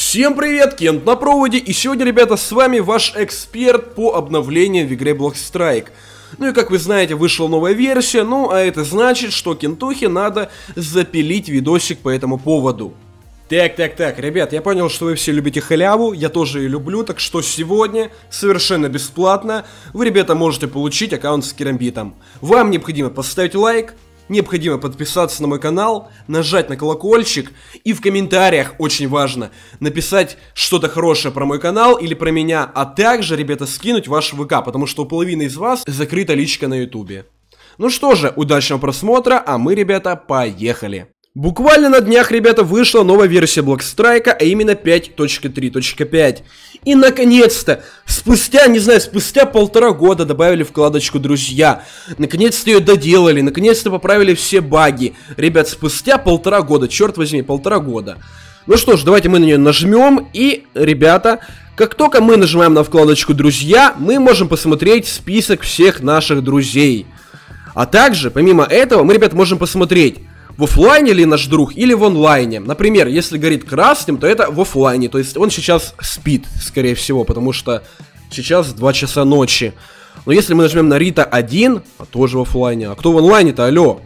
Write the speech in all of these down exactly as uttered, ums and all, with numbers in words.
Всем привет, Кент на проводе, и сегодня, ребята, с вами ваш эксперт по обновлениям в игре Bloxstrike. Ну и как вы знаете, вышла новая версия, ну а это значит, что Кентухе надо запилить видосик по этому поводу. Так, так, так, ребят, я понял, что вы все любите халяву, я тоже ее люблю, так что сегодня совершенно бесплатно вы, ребята, можете получить аккаунт с керамбитом. Вам необходимо поставить лайк, необходимо подписаться на мой канал, нажать на колокольчик и в комментариях, очень важно, написать что-то хорошее про мой канал или про меня, а также, ребята, скинуть ваш ВК, потому что у половины из вас закрыта личка на ютубе. Ну что же, удачного просмотра, а мы, ребята, поехали. Буквально на днях, ребята, вышла новая версия Bloxstrike, а именно пять точка три точка пять. И наконец-то, спустя, не знаю, спустя полтора года добавили вкладочку «Друзья». Наконец-то ее доделали, наконец-то поправили все баги. Ребят, спустя полтора года, черт возьми, полтора года. Ну что ж, давайте мы на нее нажмем, и, ребята, как только мы нажимаем на вкладочку «Друзья», мы можем посмотреть список всех наших друзей. А также, помимо этого, мы, ребят, можем посмотреть, в офлайне ли наш друг или в онлайне. Например, если горит красным, то это в офлайне. То есть он сейчас спит, скорее всего, потому что сейчас два часа ночи. Но если мы нажмем на Рита один, а тоже в офлайне. А кто в онлайне-то, алло?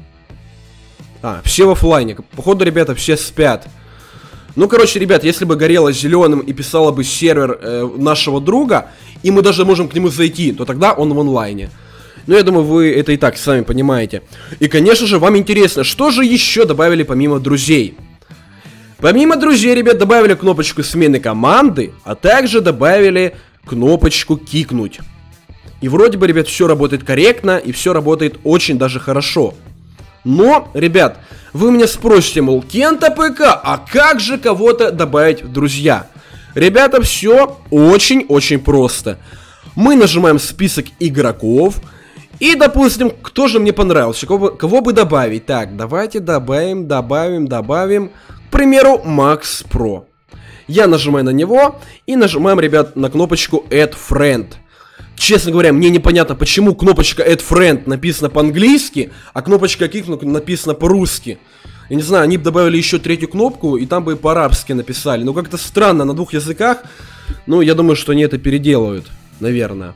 А, все в офлайне. Походу, ребята, все спят. Ну, короче, ребят, если бы горело зеленым и писало бы сервер э, нашего друга, и мы даже можем к нему зайти, то тогда он в онлайне. Ну, я думаю, вы это и так сами понимаете. И, конечно же, вам интересно, что же еще добавили помимо друзей? Помимо друзей, ребят, добавили кнопочку смены команды, а также добавили кнопочку кикнуть. И вроде бы, ребят, все работает корректно, и все работает очень даже хорошо. Но, ребят, вы меня спросите, мол, Кента ПК, а как же кого-то добавить в друзья? Ребята, все очень-очень просто. Мы нажимаем список игроков. И, допустим, кто же мне понравился, кого, кого бы добавить? Так, давайте добавим, добавим, добавим, к примеру, Макс Про. Я нажимаю на него и нажимаем, ребят, на кнопочку Add Friend. Честно говоря, мне непонятно, почему кнопочка Add Friend написана по-английски, а кнопочка Kick написана по-русски. Я не знаю, они бы добавили еще третью кнопку, и там бы по-арабски написали. Ну, как-то странно, на двух языках. Ну, я думаю, что они это переделают, наверное.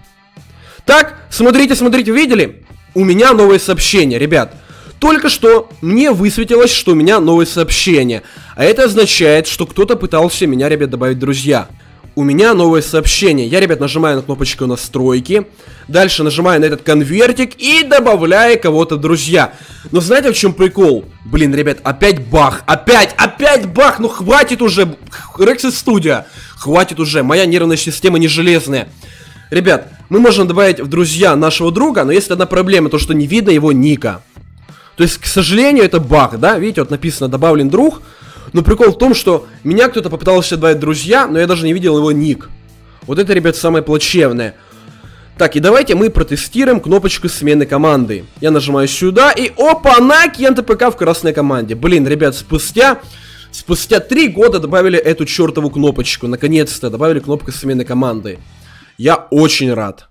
Так, смотрите, смотрите, видели? У меня новое сообщение, ребят. Только что мне высветилось, что у меня новое сообщение. А это означает, что кто-то пытался меня, ребят, добавить в друзья. У меня новое сообщение. Я, ребят, нажимаю на кнопочку настройки. Дальше нажимаю на этот конвертик и добавляю кого-то в друзья. Но знаете, в чем прикол? Блин, ребят, опять бах. Опять, опять бах. Ну хватит уже. Rexis Studio. Хватит уже. Моя нервная система не железная. Ребят, мы можем добавить в друзья нашего друга, но есть одна проблема, то что не видно его ника. То есть, к сожалению, это баг, да? Видите, вот написано «добавлен друг». Но прикол в том, что меня кто-то попытался добавить в друзья, но я даже не видел его ник. Вот это, ребят, самое плачевное. Так, и давайте мы протестируем кнопочку смены команды. Я нажимаю сюда, и опа-на, Кента ПК в красной команде. Блин, ребят, спустя... Спустя три года добавили эту чертову кнопочку. Наконец-то добавили кнопку смены команды. Я очень рад.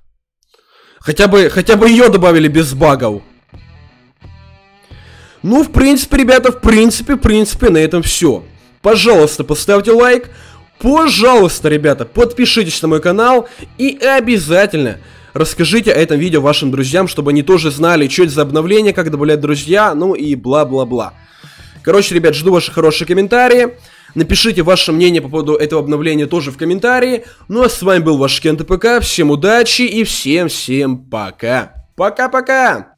Хотя бы, хотя бы ее добавили без багов. Ну, в принципе, ребята, в принципе, в принципе, на этом все. Пожалуйста, поставьте лайк. Пожалуйста, ребята, подпишитесь на мой канал. И обязательно расскажите о этом видео вашим друзьям, чтобы они тоже знали, что это за обновление, как добавлять друзья, ну и бла-бла-бла. Короче, ребят, жду ваши хорошие комментарии. Напишите ваше мнение по поводу этого обновления тоже в комментарии. Ну а с вами был ваш Кента ПК. Всем удачи и всем-всем пока. Пока-пока.